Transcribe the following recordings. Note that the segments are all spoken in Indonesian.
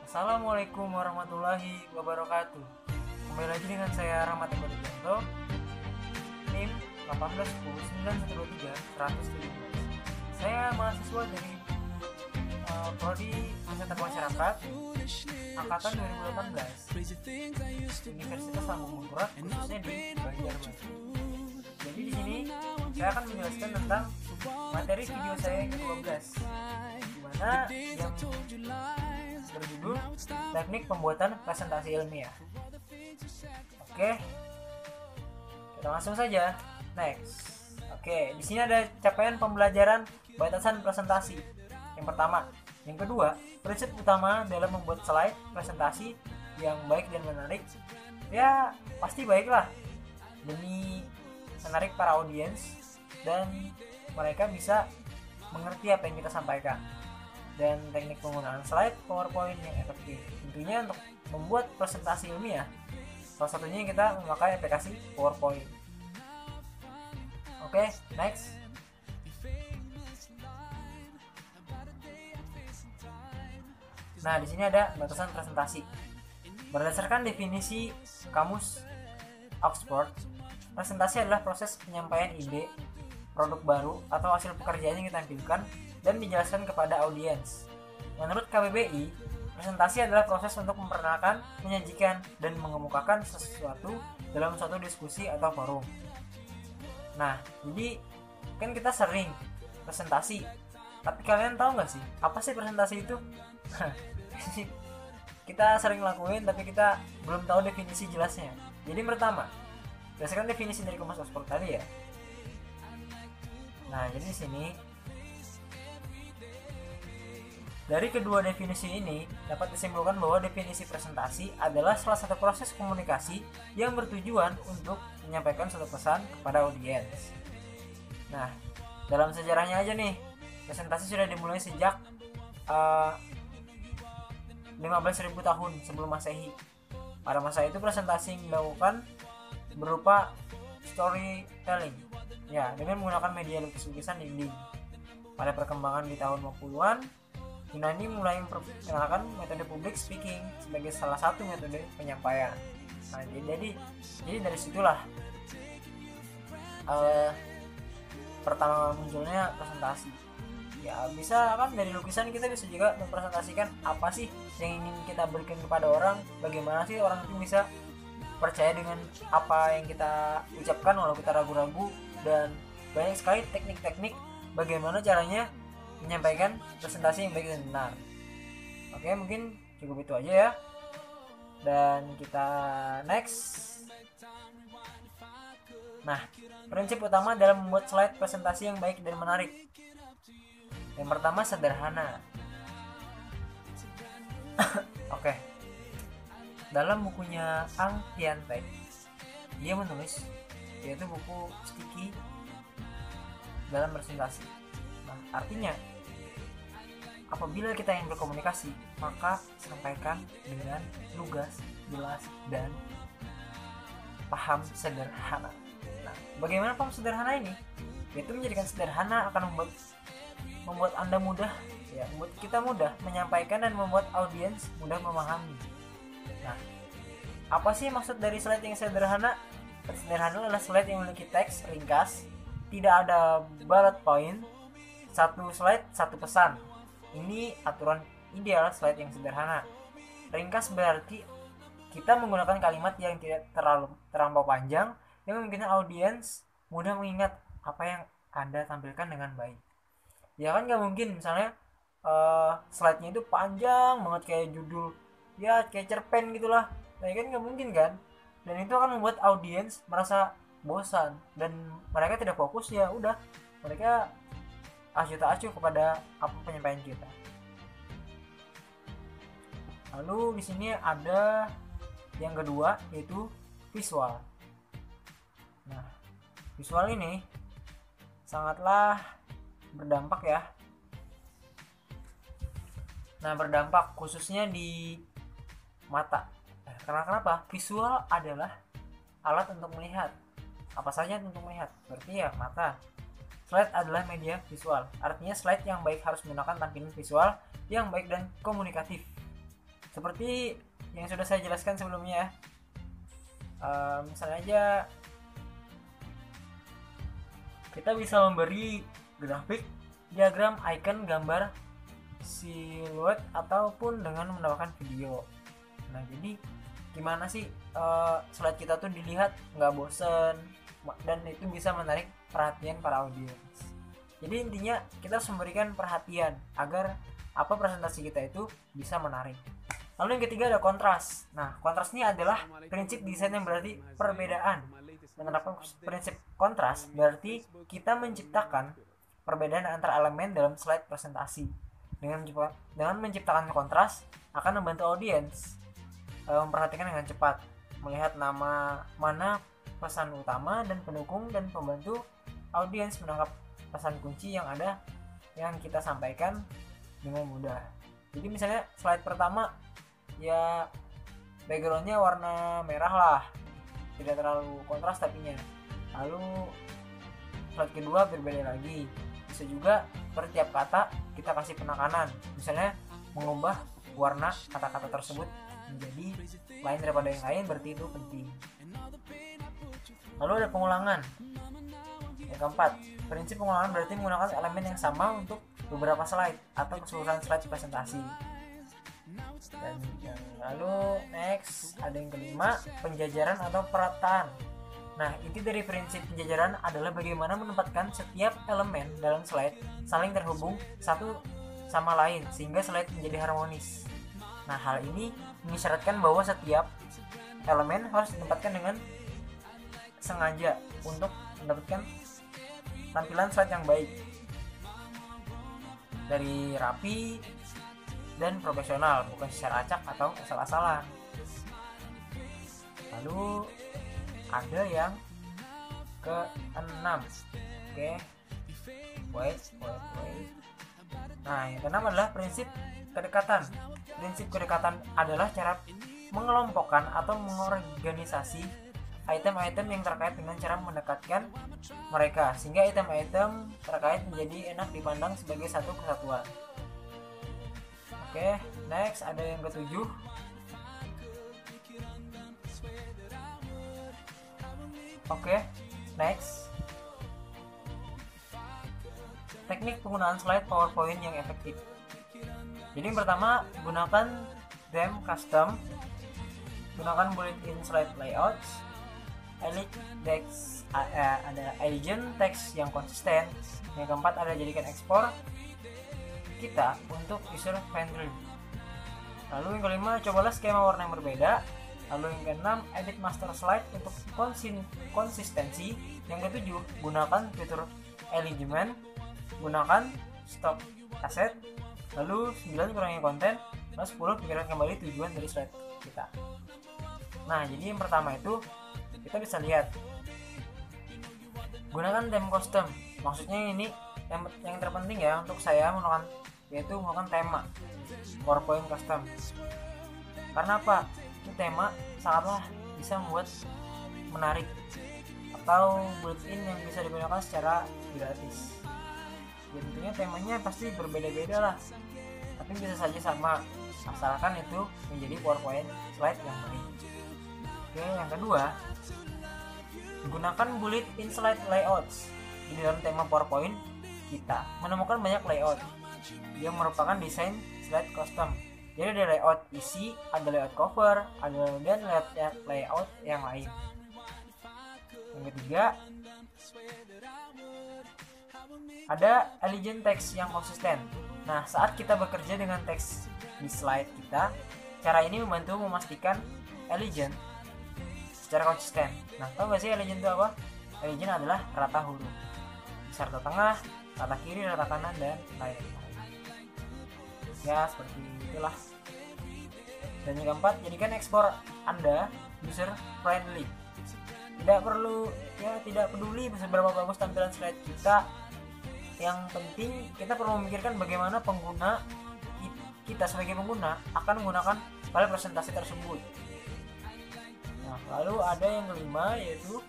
Assalamualaikum warahmatullahi wabarakatuh. Kembali lagi dengan saya Rahmat Eko Dijanto, NIM 1810913 Saya mahasiswa dari Prodi Kesehatan Masyarakat angkatan 2018 Universitas Lambung Mangkurat, khususnya di Banjarmasin. Jadi di sini saya akan menjelaskan tentang materi video saya yang ke-12, di mana yang berjudul teknik pembuatan presentasi ilmiah. Oke, kita langsung saja. Next. Oke, di sini ada capaian pembelajaran batasan presentasi. Yang pertama, yang kedua, prinsip utama dalam membuat slide presentasi yang baik dan menarik. Ya, pasti baiklah demi menarik para audiens dan mereka bisa mengerti apa yang kita sampaikan. Dan teknik penggunaan slide PowerPoint yang efektif. Tentunya untuk membuat presentasi ilmiah, salah satunya kita memakai aplikasi PowerPoint. Oke, next. Nah, di sini ada batasan presentasi. Berdasarkan definisi kamus Oxford, presentasi adalah proses penyampaian ide, produk baru, atau hasil pekerjaan yang ditampilkan dan dijelaskan kepada audiens. Menurut KBBI, presentasi adalah proses untuk memperkenalkan, menyajikan, dan mengemukakan sesuatu dalam suatu diskusi atau forum. Nah, jadi kan kita sering presentasi, tapi kalian tahu nggak sih apa sih presentasi itu? Kita sering lakuin, tapi kita belum tahu definisi jelasnya. Jadi pertama, berdasarkan definisi dari kamus Oxford tadi ya. Nah, jadi di sini dari kedua definisi ini dapat disimpulkan bahwa definisi presentasi adalah salah satu proses komunikasi yang bertujuan untuk menyampaikan suatu pesan kepada audiens. Nah, dalam sejarahnya aja nih, presentasi sudah dimulai sejak 15.000 tahun sebelum Masehi. Pada masa itu presentasi yang dilakukan berupa storytelling, ya, dengan menggunakan media lukis-lukisan dinding. Pada perkembangan di tahun 50-an, Yunani mulai memperkenalkan metode public speaking sebagai salah satu metode penyampaian. Nah, jadi dari situlah pertama munculnya presentasi. Ya, bisa kan dari lukisan kita bisa juga mempresentasikan apa sih yang ingin kita berikan kepada orang, bagaimana sih orang itu bisa percaya dengan apa yang kita ucapkan walau kita ragu-ragu, dan banyak sekali teknik-teknik bagaimana caranya menyampaikan presentasi yang baik dan benar. Oke, mungkin cukup itu aja ya. Dan kita next. Nah, prinsip utama dalam membuat slide presentasi yang baik dan menarik. Yang pertama, sederhana. Oke. Dalam bukunya Ang Tiantek, dia menulis, yaitu buku sticky dalam presentasi. Nah, artinya apabila kita ingin berkomunikasi, maka sampaikan dengan lugas, jelas, dan paham sederhana. Nah, bagaimana paham sederhana ini? Yaitu menjadikan sederhana akan membuat Anda mudah, ya, membuat kita mudah menyampaikan dan membuat audiens mudah memahami. Nah, apa sih maksud dari slide yang sederhana? Sederhana adalah slide yang memiliki teks ringkas, tidak ada bullet point, satu slide satu pesan. Ini aturan ideal slide yang sederhana. Ringkas berarti kita menggunakan kalimat yang tidak terlampau panjang yang membuat audiens mudah mengingat apa yang Anda tampilkan dengan baik. Ya kan nggak mungkin misalnya slide-nya itu panjang banget kayak judul, ya kayak cerpen gitulah. Nah, kan nggak mungkin kan? Dan itu akan membuat audiens merasa bosan dan mereka tidak fokus. Ya udah, mereka acuh tak acuh kepada apa penyampaian kita. Lalu di sini ada yang kedua, yaitu visual. Nah, visual ini sangatlah berdampak ya. Nah, berdampak khususnya di mata. Karena kenapa? Visual adalah alat untuk melihat. Apa saja untuk melihat? Berarti ya mata. Slide adalah media visual. Artinya slide yang baik harus menggunakan tampilan visual yang baik dan komunikatif. Seperti yang sudah saya jelaskan sebelumnya, misalnya aja kita bisa memberi grafik, diagram, icon, gambar, siluet, ataupun dengan menambahkan video. Nah, jadi gimana sih slide kita tuh dilihat nggak bosen dan itu bisa menarik perhatian para audiens. Jadi intinya kita harus memberikan perhatian agar apa presentasi kita itu bisa menarik. Lalu yang ketiga ada kontras. Nah, kontras ini adalah prinsip desain yang berarti perbedaan. Menerapkan prinsip kontras berarti kita menciptakan perbedaan antara elemen dalam slide presentasi. Dengan menciptakan kontras akan membantu audiens memperhatikan dengan cepat, melihat mana pesan utama dan pendukung, dan membantu audiens menangkap pesan kunci yang kita sampaikan dengan mudah. Jadi misalnya slide pertama ya backgroundnya warna merah lah, tidak terlalu kontras tapinya. Lalu slide kedua berbeda lagi, bisa juga per tiap kata kita kasih penekanan, misalnya mengubah warna kata-kata tersebut menjadi lain daripada yang lain, berarti itu penting. Lalu ada pengulangan. Yang keempat, prinsip pengulangan berarti menggunakan elemen yang sama untuk beberapa slide atau keseluruhan slide presentasi. Dan lalu next ada yang kelima, penjajaran atau perataan. Nah, inti dari prinsip penjajaran adalah bagaimana menempatkan setiap elemen dalam slide saling terhubung satu sama lain sehingga slide menjadi harmonis. Nah, hal ini mengisyaratkan bahwa setiap elemen harus ditempatkan dengan sengaja untuk mendapatkan tampilan slide yang baik, dari rapi dan profesional, bukan secara acak atau asal-asalan. Lalu ada yang ke-6. Oke. Wait. Nah, yang ke-6 adalah prinsip kedekatan. Prinsip kedekatan adalah cara mengelompokkan atau mengorganisasi item-item yang terkait dengan cara mendekatkan mereka sehingga item-item terkait menjadi enak dipandang sebagai satu kesatuan. Oke, next ada yang ke-7. Oke, next. Teknik penggunaan slide PowerPoint yang efektif. Jadi yang pertama, gunakan theme custom, gunakan bullet-in slide layouts, ada elegant text yang konsisten. Yang keempat ada jadikan ekspor kita untuk user friendly. Lalu yang kelima, cobalah skema warna yang berbeda. Lalu yang keenam, edit master slide untuk konsistensi. Yang ketujuh, gunakan fitur alignment, gunakan stock asset. Lalu 9, kurangi konten. Lalu 10, pikirkan kembali tujuan dari slide kita. Nah, jadi yang pertama itu kita bisa lihat, gunakan theme custom. Maksudnya ini yang terpenting ya untuk saya yaitu menggunakan tema PowerPoint custom. Karena apa? Itu tema sangatlah bisa membuat menarik, atau built-in yang bisa digunakan secara gratis. Ya tentunya temanya pasti berbeda-beda lah, tapi bisa saja sama asalkan itu menjadi PowerPoint slide yang baik. Oke, yang kedua, gunakan bullet-in slide layouts. Di dalam tema PowerPoint kita menemukan banyak layout yang merupakan desain slide custom. Jadi ada layout isi, ada layout cover, dan layout yang lain. Yang ketiga, ada elegant text yang konsisten. Nah, saat kita bekerja dengan teks di slide kita, cara ini membantu memastikan elegant secara konsisten. Nah, tahu gak sih elegant itu apa? Elegant adalah rata huruf, bisa rata tengah, rata kiri, rata kanan, dan lain-lain. Ya, seperti itulah. Dan yang keempat, jadikan ekspor Anda user friendly. Tidak peduli seberapa bagus tampilan slide kita. Yang penting kita perlu memikirkan bagaimana kita sebagai pengguna akan menggunakan file presentasi tersebut. Nah, lalu ada yang kelima, yaitu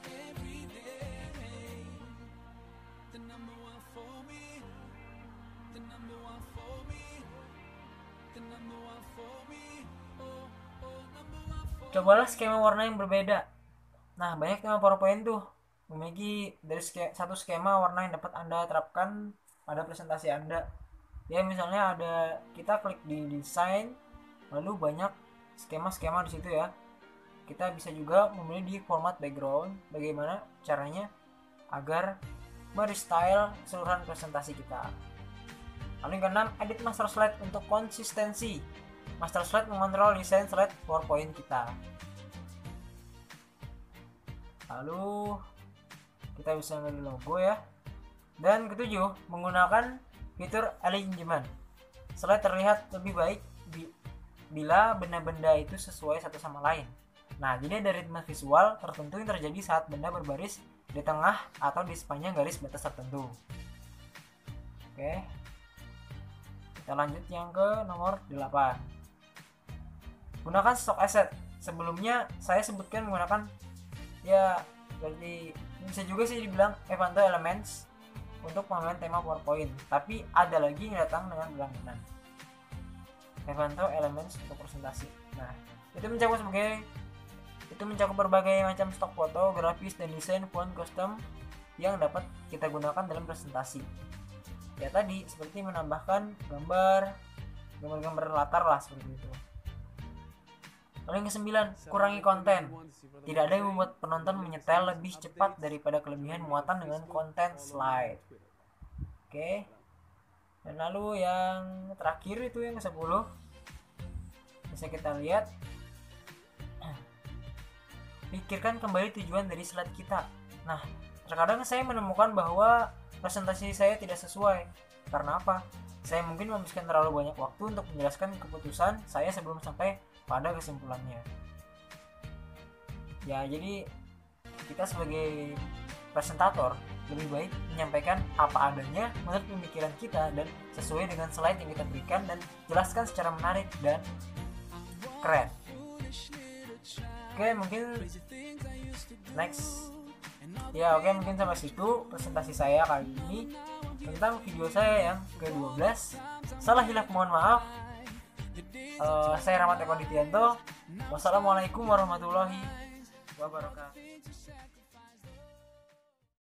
Cobalah skema warna yang berbeda. Nah, banyak tema PowerPoint tuh memiliki dari satu skema warna yang dapat Anda terapkan pada presentasi Anda. Ya, misalnya ada, kita klik di desain, lalu banyak skema-skema di situ ya. Kita bisa juga memilih di format background, bagaimana caranya agar merestyle keseluruhan presentasi kita. Lalu yang keenam, edit master slide untuk konsistensi. Master slide mengontrol desain slide PowerPoint kita. Lalu kita bisa memilih logo ya. Dan ketujuh, menggunakan fitur alignment. Slide terlihat lebih baik bila benda-benda itu sesuai satu sama lain. Nah, jadi ada ritme visual tertentu yang terjadi saat benda berbaris di tengah atau di sepanjang garis batas tertentu. Oke. Kita lanjut yang ke nomor 8. Gunakan stock asset. Sebelumnya saya sebutkan menggunakan, ya berarti bisa juga sih dibilang Evanto Elements untuk pemilihan tema PowerPoint, tapi ada lagi yang datang dengan berlangganan Evanto Elements untuk presentasi. Nah, itu mencakup berbagai macam stok foto, grafis, dan desain font custom yang dapat kita gunakan dalam presentasi. Ya tadi seperti menambahkan gambar latar lah, seperti itu. Lalu yang ke-9, kurangi konten. Tidak ada yang membuat penonton menyetel lebih cepat daripada kelebihan muatan dengan konten slide. Oke. Dan lalu yang terakhir itu yang ke-10. Bisa kita lihat. Pikirkan kembali tujuan dari slide kita. Nah, terkadang saya menemukan bahwa presentasi saya tidak sesuai. Karena apa? Saya mungkin menghabiskan terlalu banyak waktu untuk menjelaskan keputusan saya sebelum sampai pada kesimpulannya. Ya, jadi kita sebagai presentator lebih baik menyampaikan apa adanya menurut pemikiran kita dan sesuai dengan slide yang kita berikan, dan jelaskan secara menarik dan keren. Oke, mungkin next. Ya, oke, mungkin sampai situ presentasi saya kali ini tentang video saya yang ke-12. Salah hilaf mohon maaf. Saya Rahmat Eko Dityanto. Wassalamualaikum warahmatullahi wabarakatuh.